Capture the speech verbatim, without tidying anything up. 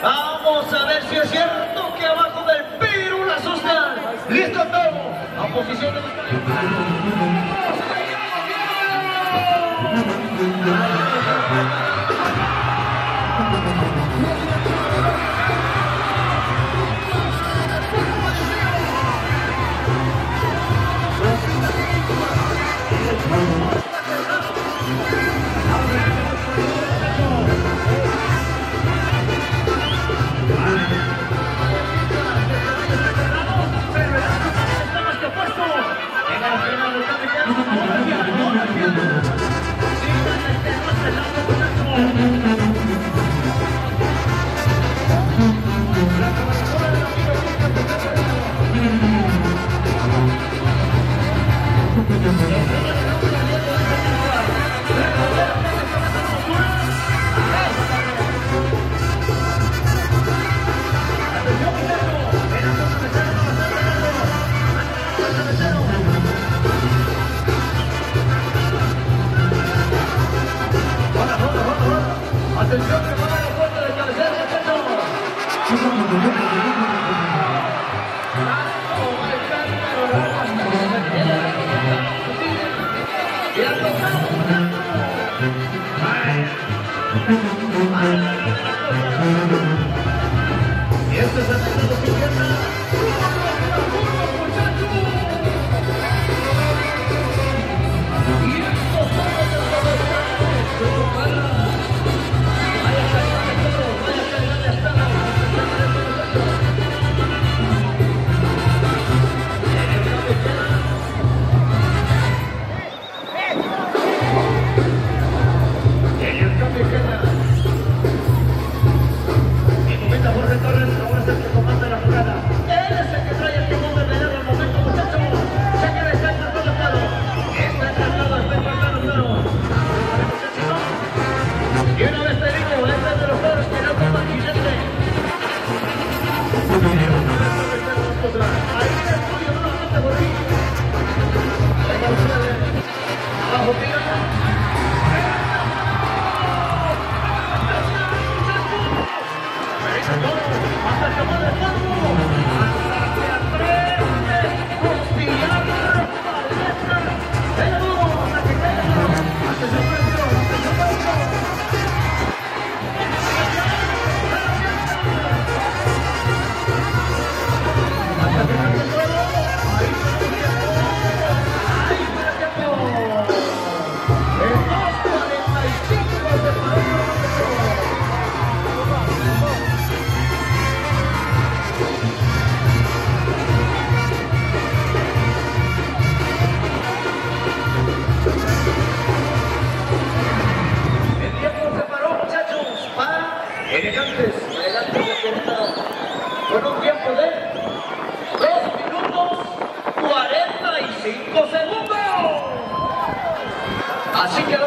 Vamos a ver si es cierto que abajo del Pirul asustan. Listo todo. A posición de atención que va a la puerta de cabecera, y este es el segundo que pierda. Elegantes, elegantes de Querétaro, con un tiempo de dos minutos cuarenta y cinco segundos. Así que